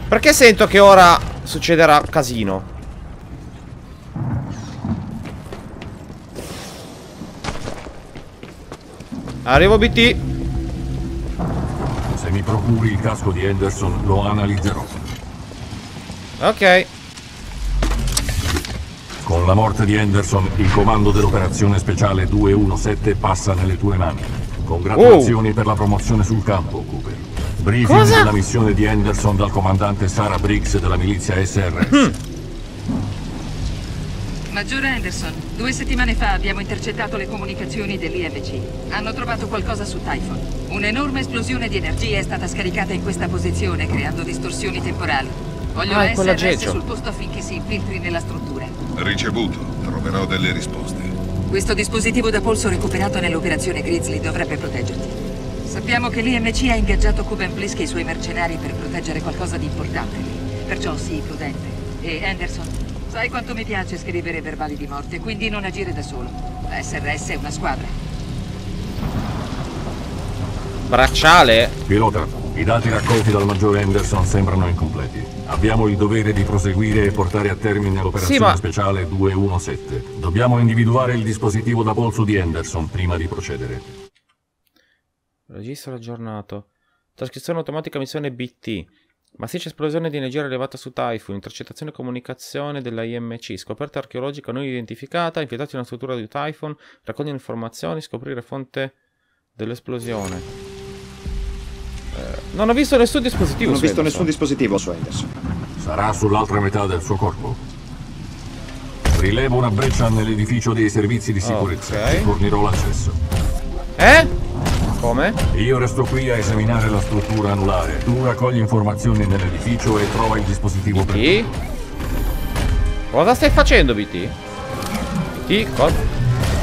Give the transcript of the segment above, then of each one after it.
Perché sento che ora succederà casino? Arrivo BT. Se mi procuri il casco di Henderson, lo analizzerò. Ok. Con la morte di Henderson, il comando dell'operazione speciale 217 passa nelle tue mani. Congratulazioni per la promozione sul campo, Cooper. Briefing della missione di Henderson dal comandante Sarah Briggs della milizia SRS. Maggiore Henderson, 2 settimane fa abbiamo intercettato le comunicazioni dell'IMC. Hanno trovato qualcosa su Typhon. Un'enorme esplosione di energia è stata scaricata in questa posizione, creando distorsioni temporali. Voglio la SRS sul posto affinché si infiltri nella struttura. Ricevuto. Troverò delle risposte. Questo dispositivo da polso recuperato nell'operazione Grizzly dovrebbe proteggerti. Sappiamo che l'IMC ha ingaggiato Kuben Blisk e i suoi mercenari per proteggere qualcosa di importante lì. Perciò sii prudente. E Henderson, sai quanto mi piace scrivere verbali di morte, quindi non agire da solo. La SRS è una squadra. Bracciale? Pilota, i dati raccolti dal maggiore Henderson sembrano incompleti. Abbiamo il dovere di proseguire e portare a termine l'operazione speciale 217. Dobbiamo individuare il dispositivo da polso di Henderson prima di procedere. Registro aggiornato. Trascrizione automatica missione BT. Massiccia esplosione di energia rilevata su Typhon. Intercettazione e comunicazione della IMC. Scoperta archeologica non identificata. Infiltrati in una struttura di Typhon. Raccogliere informazioni. Scoprire fonte dell'esplosione. Non ho visto nessun dispositivo. Non ho visto nessun dispositivo su Henderson. Sarà sull'altra metà del suo corpo. Rilevo una breccia nell'edificio dei servizi di sicurezza. Ti fornirò l'accesso. Come? Io resto qui a esaminare la struttura anulare. Tu raccogli informazioni nell'edificio e trova il dispositivo BT? Cosa stai facendo, BT? BT? Cosa?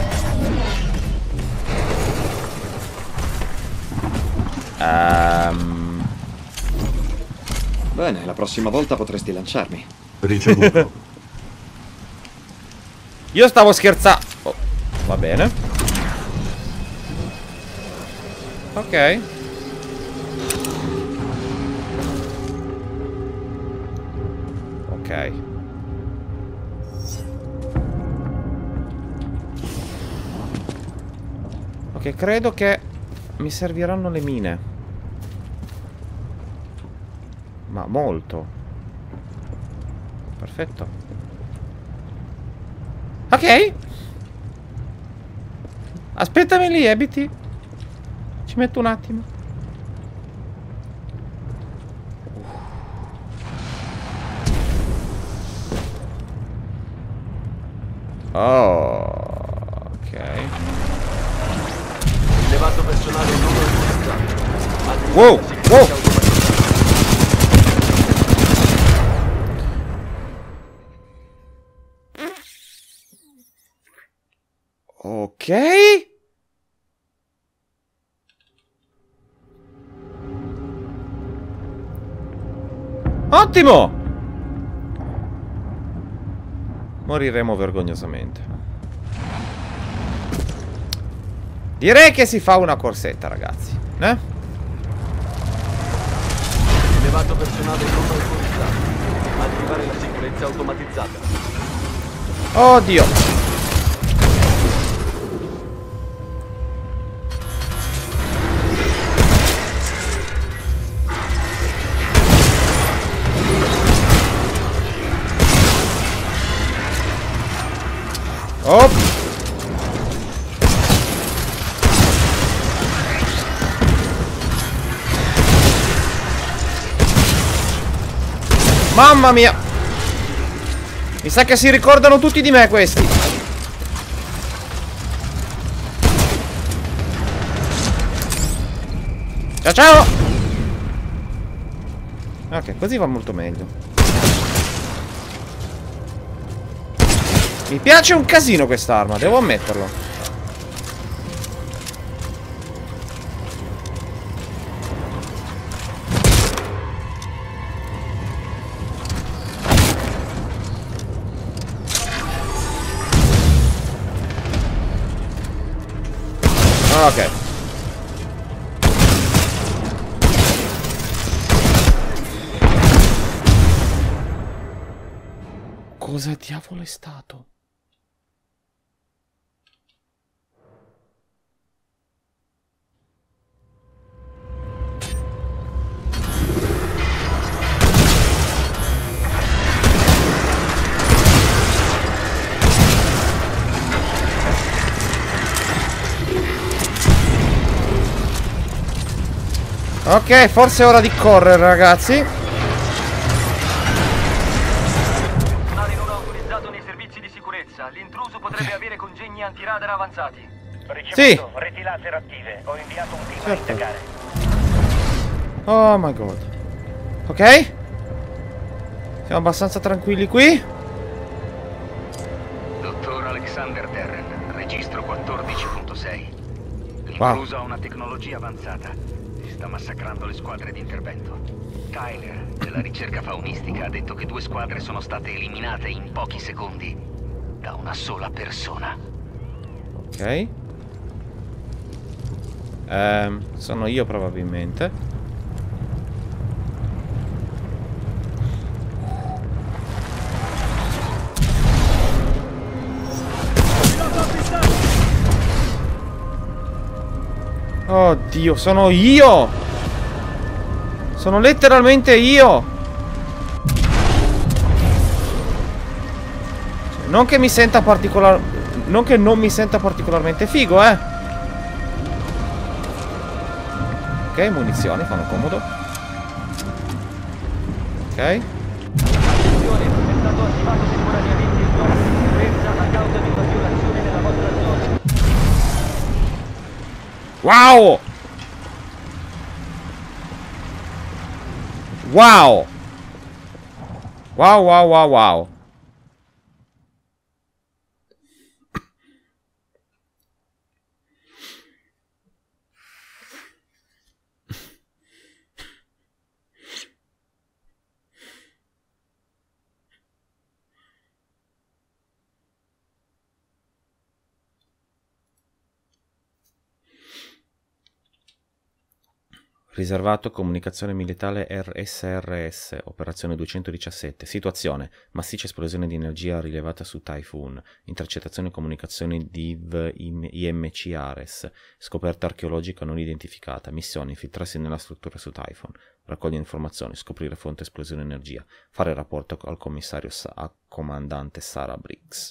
Bene, la prossima volta potresti lanciarmi. Ricevuto. Io stavo scherzando. Oh, va bene. Ok. Ok. Ok, credo che mi serviranno le mine. Ma molto. Perfetto. Ok. Aspettami lì, BT. Ci metto un attimo. Oh, ok. Rilevato personale numero 2. Wow, wow. Ok. Ottimo. Moriremo vergognosamente. Direi che si fa una corsetta, ragazzi. Rilevato personale non autorizzato. Attivare la sicurezza automatizzata. Oddio. Oh. Mamma mia. Mi sa che si ricordano tutti di me questi. Ciao ciao. Ok, così va molto meglio. Mi piace un casino quest'arma, devo ammetterlo. Ok. Cosa diavolo è stato? Ok, forse è ora di correre, ragazzi. Personale non autorizzato nei servizi di sicurezza. L'intruso potrebbe avere congegni antiradar avanzati. Sì. Reti laser attive. Ho inviato un team a Certo. indagare. Oh my god. Ok. Siamo abbastanza tranquilli qui. Dottor Alexander Terren, registro 14.6. Wow. L'intruso ha una tecnologia avanzata. Sta massacrando le squadre di intervento. Tyler, della ricerca faunistica, ha detto che 2 squadre sono state eliminate in pochi secondi da una sola persona. Ok. Sono io probabilmente. Oddio, sono io! Sono letteralmente io! Non che mi senta non che non mi senta particolarmente figo, eh! Ok, munizioni, fanno comodo. Ok. Attenzione, è stato attivato temporaneamente il blocco di sicurezza a causa di una violazione nella vostra zona. Wow! Wow! Wow, wow, wow, wow. Riservato comunicazione militare SRS, operazione 217. Situazione: massiccia esplosione di energia rilevata su Typhoon. Intercettazione e comunicazione DIV IMC Ares. Scoperta archeologica non identificata. Missione: infiltrarsi nella struttura su Typhoon. Raccogliere informazioni, scoprire fonte esplosione energia. Fare rapporto al commissario comandante Sarah Briggs.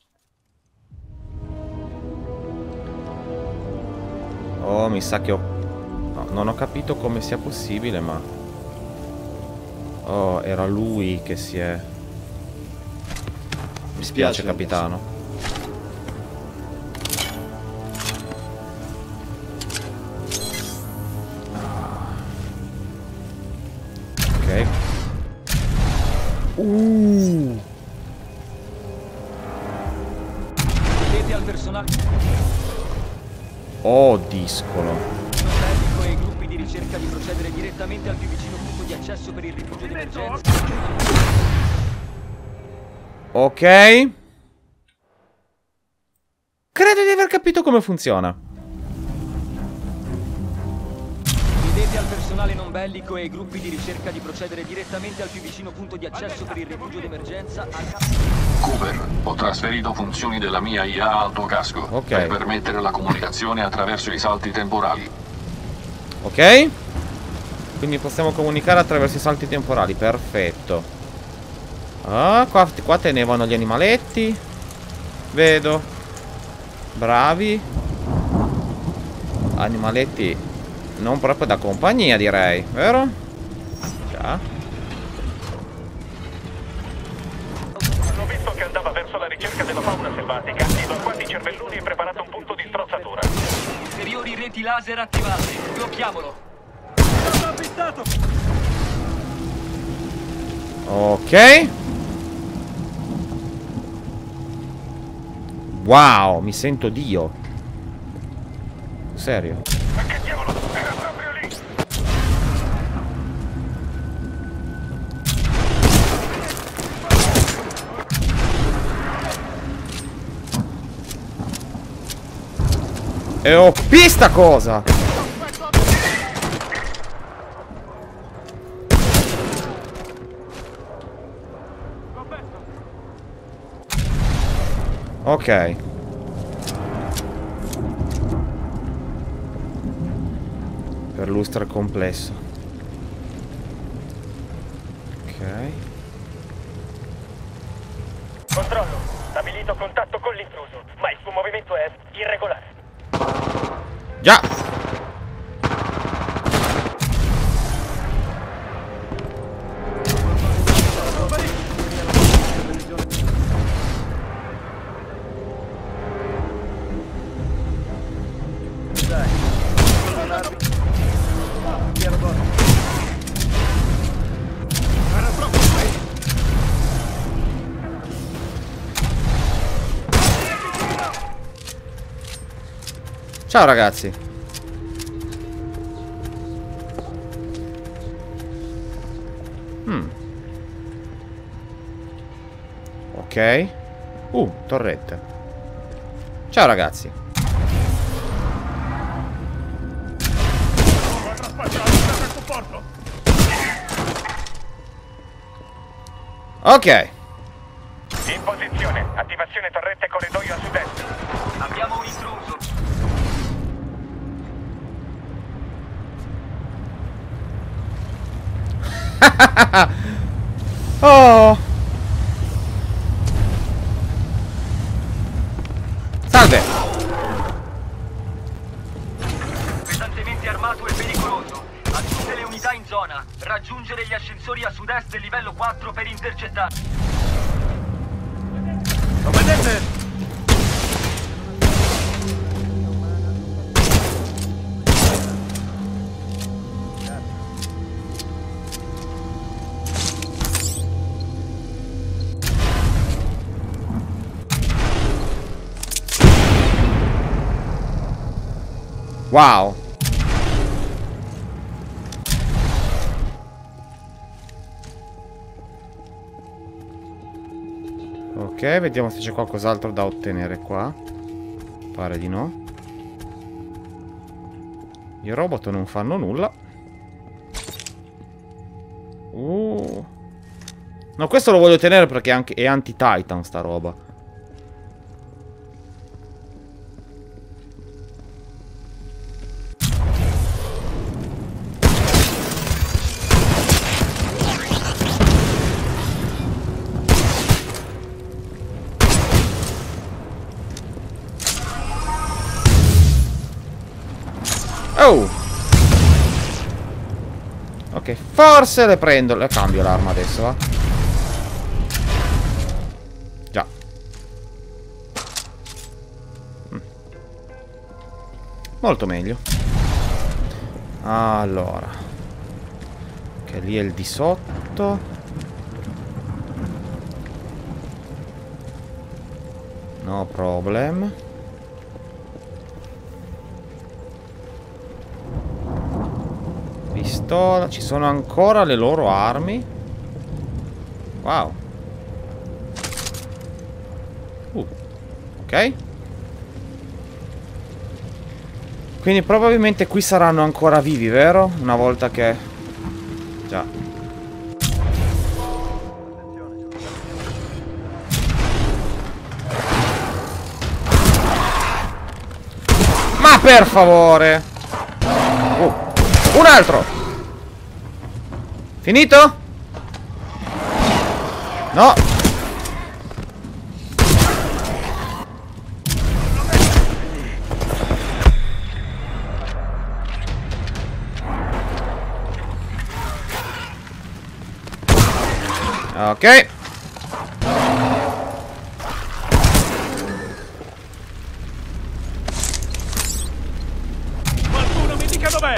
Oh, mi sa che no, non ho capito come sia possibile, ma... Oh, era lui che si è... Mi spiace, capitano. Ok. Chiedete al personale Oh, discolo. medico e i gruppi di ricerca di procedere direttamente al più vicino punto di accesso per il rifugio di emergenza. Ok. Credo di aver capito come funziona. Chiedete al personale non bellico e ai gruppi di ricerca di procedere direttamente al più vicino punto di accesso per il rifugio di emergenza Cooper, ho trasferito funzioni della mia IA al tuo casco per permettere la comunicazione attraverso i salti temporali. Ok. Quindi possiamo comunicare attraverso i salti temporali. Perfetto. Ah, qua tenevano gli animaletti. Vedo. Bravi. Animaletti non proprio da compagnia, direi, vero? Già. Hanno visto che andava verso la ricerca della fauna selvatica. Evacuati i cervelloni e preparato un punto di strozzatura. Inferiori reti laser attivate. Blocchiamolo. Ok. Wow, mi sento Dio. Serio? Ma che diavolo? Era proprio lì! E OP sta cosa! Ok. Perlustra complesso. Ok. Controllo. Stabilito contatto con l'intruso, ma il suo movimento è irregolare. Già. Ciao ragazzi. Ok. Torrette. Ciao ragazzi. Ok. In posizione. Attivazione torrette corridoio a sud-est. Abbiamo un intruso. Oh. Salve. Pesantemente armato e pericoloso. A tutte le unità in zona. Raggiungere gli ascensori a sud-est del livello 4 per intercettare. Lo vedete? Wow. Ok, vediamo se c'è qualcos'altro da ottenere qua. Pare di no. I robot non fanno nulla. No, questo lo voglio tenere perché è anti-Titan sta roba. Oh! Ok, forse le prendo. Le cambio l'arma adesso, va? Già. Molto meglio. Allora. Che lì è il di sotto. No problem. Pistola. Ci sono ancora le loro armi. Wow. Ok. Quindi probabilmente qui saranno ancora vivi, vero? Una volta che... Già. Ma per favore! Un altro! Finito? No! Ok. Qualcuno mi dica dov'è!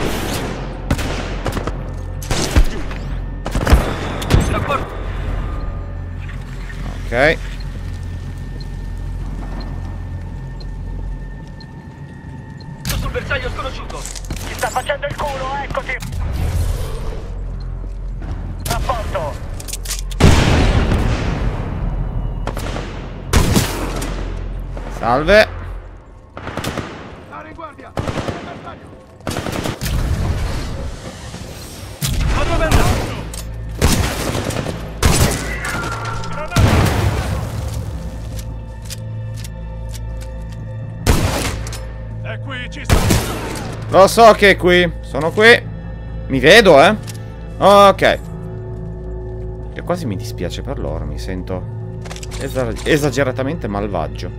Ok. Sul bersaglio sconosciuto. Ti sta facendo il culo, eccoti! Rapporto! Salve. Stare in guardia! Ma dove è andato? Lo so che è qui. Sono qui. Mi vedo, eh? Ok. E quasi mi dispiace per loro. Mi sento esageratamente malvagio.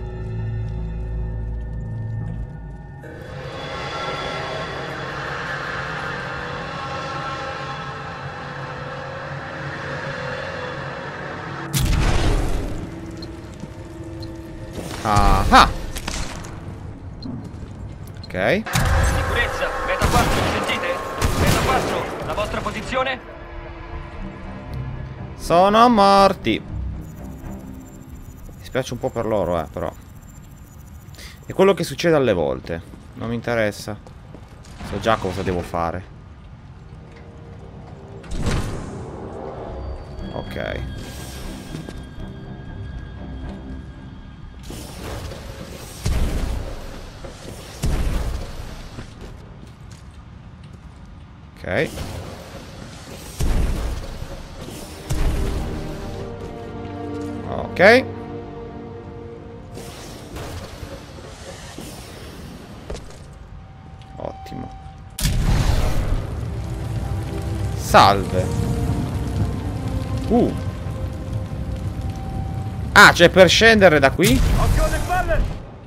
Ah. Ok. Sicurezza, Beta 4, mi sentite? Beta 4, la vostra posizione? Sono morti. Mi spiace un po' per loro, però. È quello che succede alle volte. Non mi interessa. So già cosa devo fare. Ok. Ok. Ok. Ottimo. Salve. Ah, c'è per scendere da qui? Occhio alle spalle!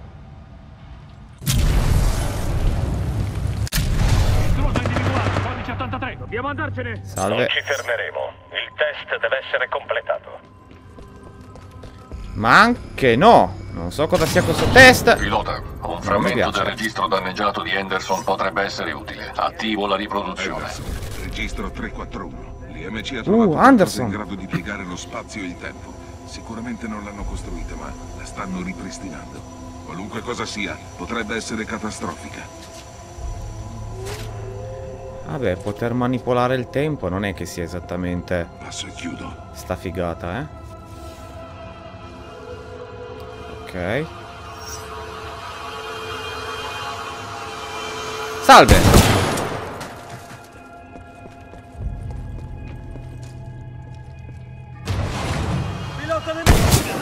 Intruso individuato, codice 83. Dobbiamo andarcene. Salve. Non ci fermeremo. Il test deve essere completato. Ma anche no. Non so cosa sia questo test. Pilota, un frammento del registro danneggiato di Henderson potrebbe essere utile. Attivo la riproduzione. Henderson, registro 341. L'IMC ha trovato Anderson. in grado di piegare lo spazio e il tempo. Sicuramente non l'hanno costruita, ma la stanno ripristinando. Qualunque cosa sia, potrebbe essere catastrofica. Vabbè, poter manipolare il tempo non è che sia esattamente Passo e chiudo. sta figata, eh. Ok. Salve! Pilota nemico!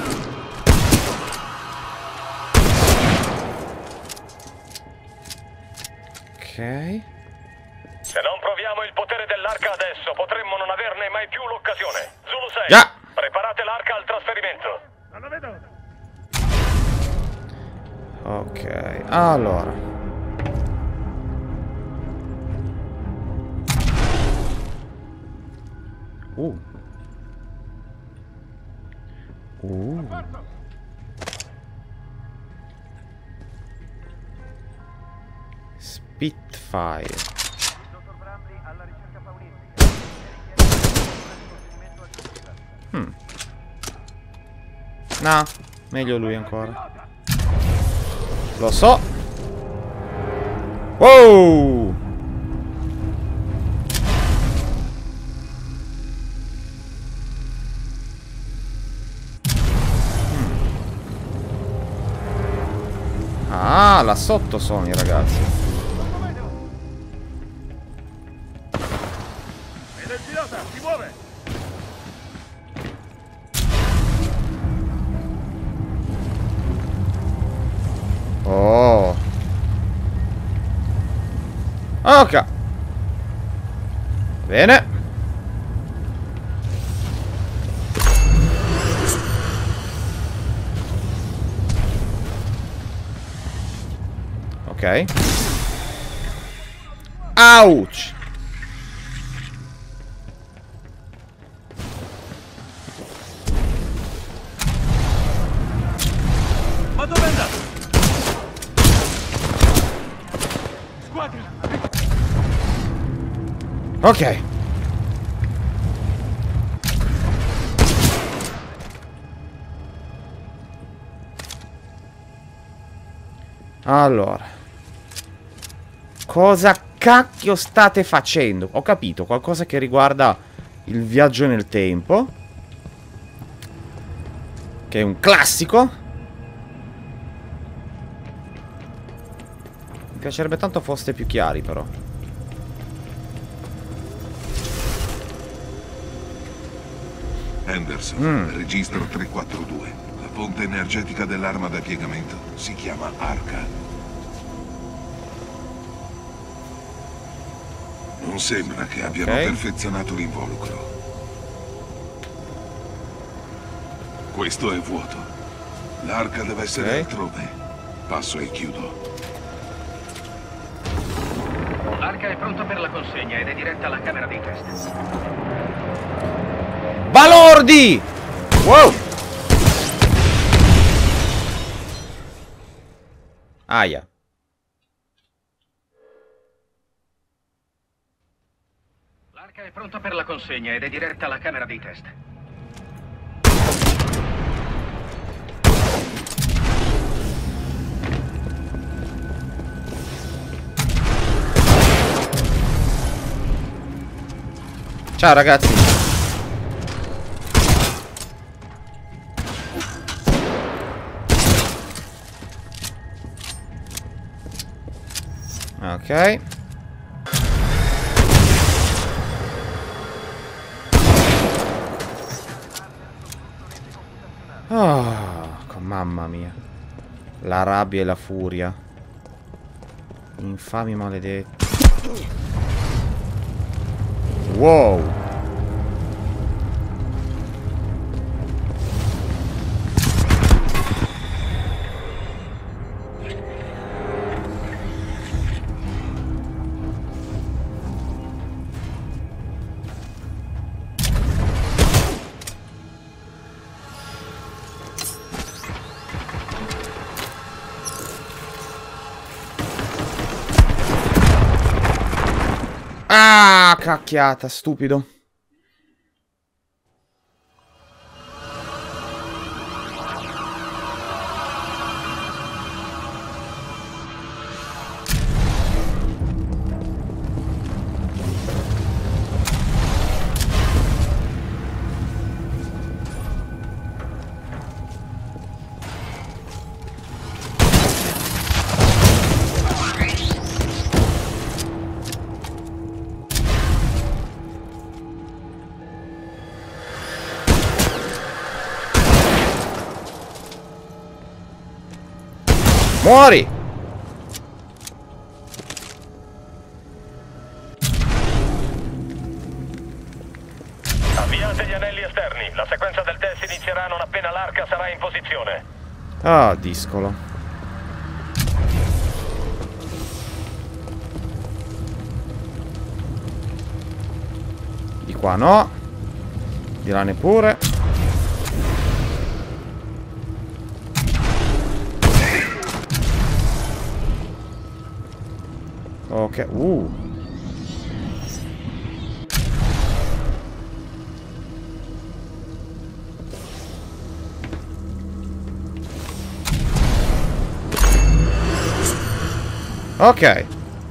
Ok. Se non proviamo il potere dell'arca adesso, potremmo non averne mai più l'occasione. Zulu 6, Già. preparate l'arca al trasferimento. Non lo vedo. Ok, allora. Spitfire. No, meglio lui ancora. Lo so. Wow! Ah, là sotto sono i ragazzi. Vedo il pilota, si muove! Oh. Ok. Bene. Ok. Ouch. Ma dove è andato? Squadra! Ok. Allora. Cosa cacchio state facendo? Ho capito, qualcosa che riguarda il viaggio nel tempo. Che è un classico. Mi piacerebbe tanto foste più chiari, però. Henderson, registro 342. La fonte energetica dell'arma da piegamento si chiama Arca. Non sembra che abbiano perfezionato l'involucro. Questo è vuoto. L'arca deve essere altrove. Passo e chiudo. L'arca è pronta per la consegna ed è diretta alla camera dei test. Balordi! Wow! Aia. L'arca è pronta per la consegna ed è diretta alla camera dei test. Ciao ragazzi. Ok. Mamma mia. La rabbia e la furia. Infami maledetti. Wow. Ah, cacchiata, stupido. Muori! Avviate gli anelli esterni. La sequenza del test inizierà non appena l'arca sarà in posizione. Ah, discolo. Di qua no. Di là neppure. Ok, Ok.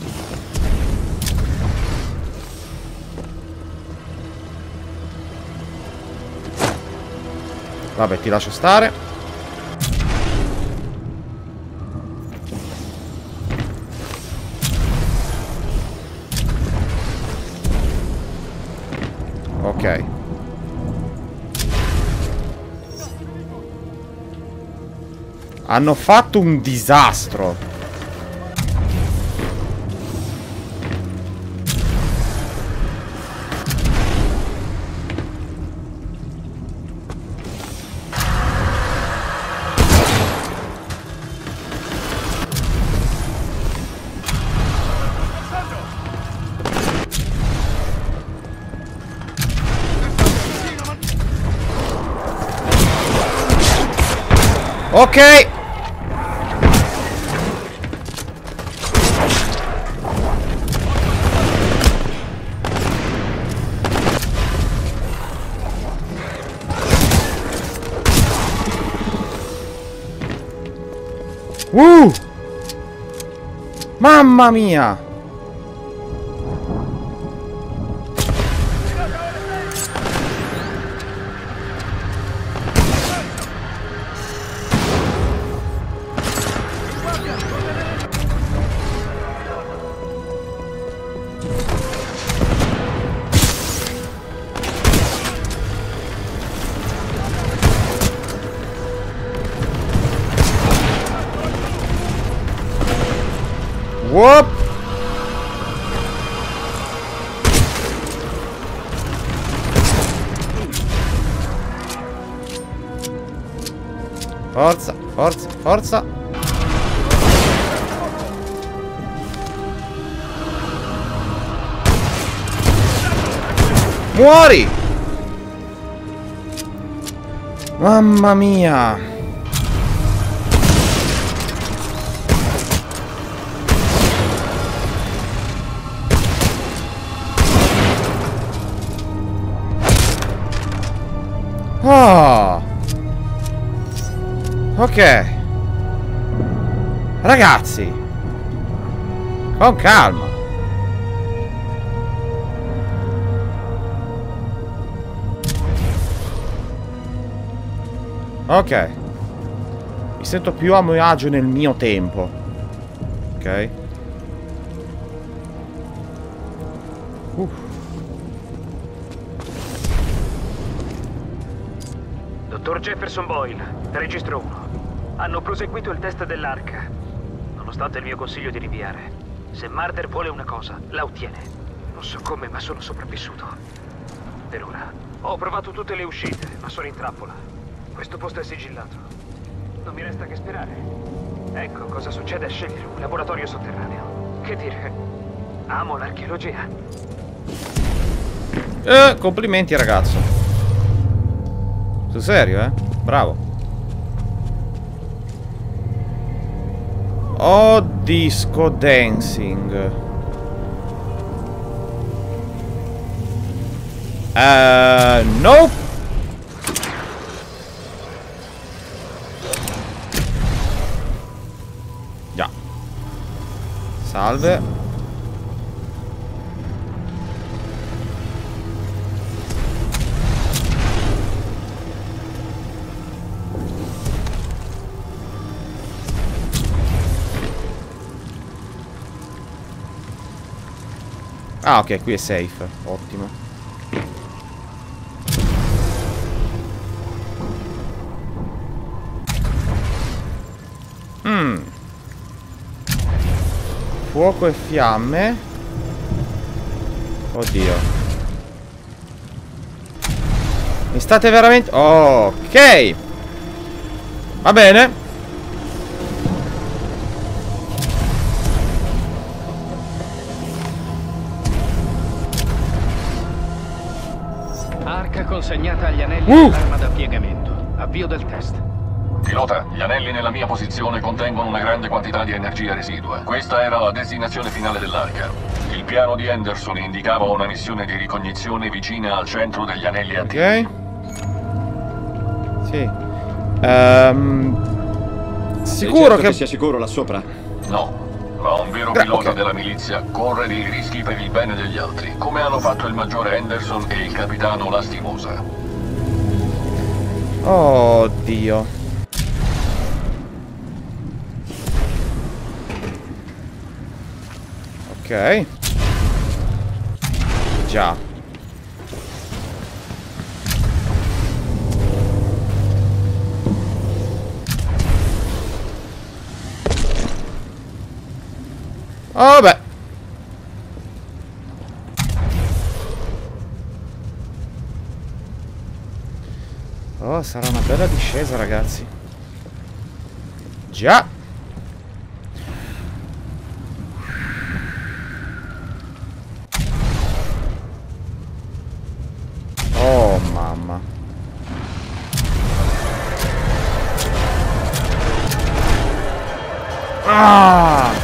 Vabbè, ti lascio stare. Ok. Hanno fatto un disastro. Ok. Mamma mia. Whoop! Forza, forza, forza. Muori! Mamma mia! Oh! Ok. Ragazzi, con calma. Ok. Mi sento più a mio agio nel mio tempo. Ok. Dottor Jefferson Boyle, registro 1. Hanno proseguito il test dell'arca, nonostante il mio consiglio di rinviare. Se Marder vuole una cosa, la ottiene. Non so come, ma sono sopravvissuto. Per ora. Ho provato tutte le uscite, ma sono in trappola. Questo posto è sigillato. Non mi resta che sperare. Ecco cosa succede a scegliere un laboratorio sotterraneo. Che dire? Amo l'archeologia. Complimenti ragazzo. Sul serio, bravo. Oh, disco dancing. Nope. Già. Salve. Ah, ok, qui è safe. Ottimo. Fuoco e fiamme. Oddio. Mi state veramente... Ok. Va bene. Arca consegnata agli anelli dell'arma da piegamento. Avvio del test. Pilota, gli anelli nella mia posizione contengono una grande quantità di energia residua. Questa era la destinazione finale dell'arca. Il piano di Henderson indicava una missione di ricognizione vicina al centro degli anelli attivi. Ok. Sì. Sicuro certo che sia sicuro là sopra? No. Ma un vero pilota della milizia corre dei rischi per il bene degli altri, come hanno fatto il maggiore Henderson e il capitano Lastimosa. Oh Dio. Ok. Già. Oh beh. Oh, sarà una bella discesa, ragazzi. Già. Oh, mamma. Ah!